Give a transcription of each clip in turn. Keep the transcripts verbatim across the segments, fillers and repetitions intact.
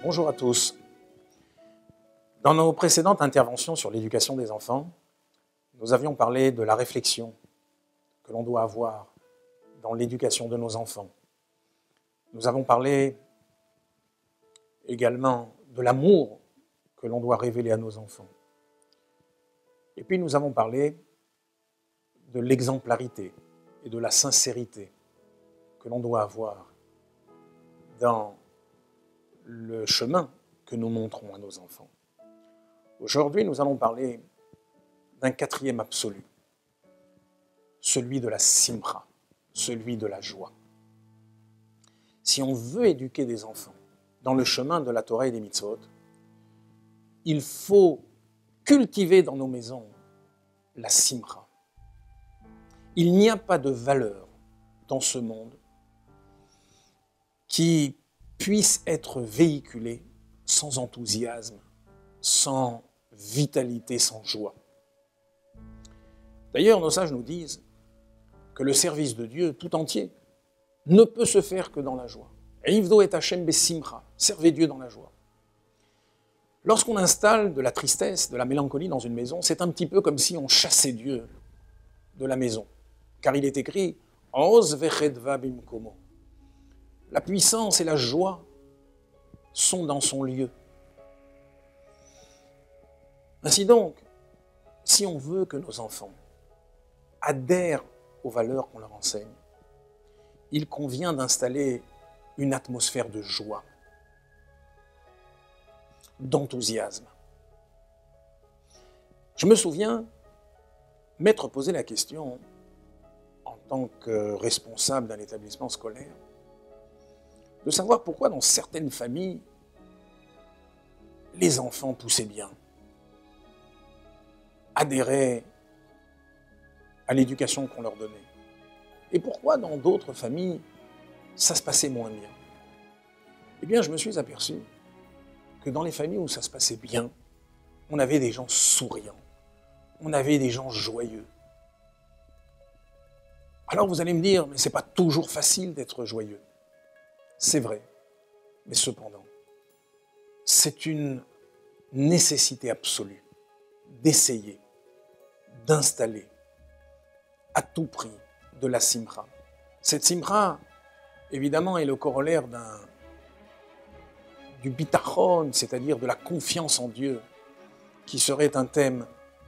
Bonjour à tous. Dans nos précédentes interventions sur l'éducation des enfants, nous avions parlé de la réflexion que l'on doit avoir dans l'éducation de nos enfants. Nous avons parlé également de l'amour que l'on doit révéler à nos enfants. Et puis nous avons parlé de l'exemplarité et de la sincérité que l'on doit avoir dans le chemin que nous montrons à nos enfants. Aujourd'hui, nous allons parler d'un quatrième absolu, celui de la simra, celui de la joie. Si on veut éduquer des enfants dans le chemin de la Torah et des mitzvot, il faut cultiver dans nos maisons la simra. Il n'y a pas de valeur dans ce monde qui puisse être véhiculée sans enthousiasme, sans vitalité, sans joie. D'ailleurs, nos sages nous disent que le service de Dieu tout entier ne peut se faire que dans la joie. Ivdo et Hashem besimcha, servez Dieu dans la joie. Lorsqu'on installe de la tristesse, de la mélancolie dans une maison, c'est un petit peu comme si on chassait Dieu de la maison. Car il est écrit « Oz vechedva bimkomo ». La puissance et la joie sont dans son lieu. Ainsi donc, si on veut que nos enfants adhèrent aux valeurs qu'on leur enseigne, il convient d'installer une atmosphère de joie, d'enthousiasme. Je me souviens m'être posé la question, en tant que responsable d'un établissement scolaire, de savoir pourquoi dans certaines familles, les enfants poussaient bien, adhéraient à l'éducation qu'on leur donnait. Et pourquoi dans d'autres familles, ça se passait moins bien? Eh bien, je me suis aperçu que dans les familles où ça se passait bien, on avait des gens souriants, on avait des gens joyeux. Alors vous allez me dire, mais c'est pas toujours facile d'être joyeux. C'est vrai, mais cependant, c'est une nécessité absolue d'essayer, d'installer à tout prix de la simra. Cette simra, évidemment, est le corollaire d'un, du bitachon, c'est-à-dire de la confiance en Dieu, qui serait un thème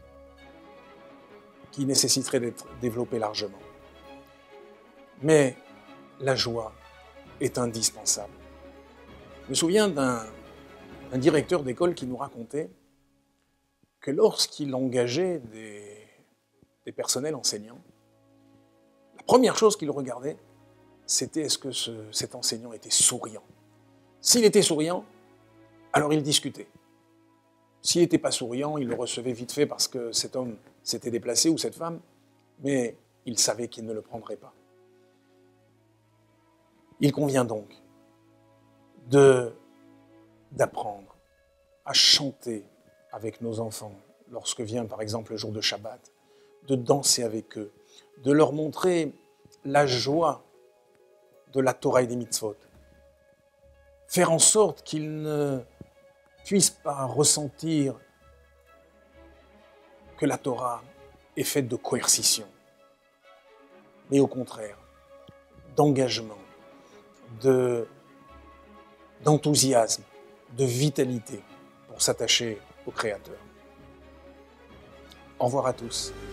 qui nécessiterait d'être développé largement. Mais la joie est indispensable. Je me souviens d'un un directeur d'école qui nous racontait que lorsqu'il engageait des, des personnels enseignants, la première chose qu'il regardait, c'était est-ce que ce, cet enseignant était souriant. S'il était souriant, alors il discutait. S'il n'était pas souriant, il le recevait vite fait parce que cet homme s'était déplacé ou cette femme, mais il savait qu'il ne le prendrait pas. Il convient donc de, d'apprendre à chanter avec nos enfants lorsque vient par exemple le jour de Shabbat, de danser avec eux, de leur montrer la joie de la Torah et des mitzvot. Faire en sorte qu'ils ne puissent pas ressentir que la Torah est faite de coercition, mais au contraire, d'engagement, de, d'enthousiasme, de vitalité pour s'attacher au Créateur. Au revoir à tous.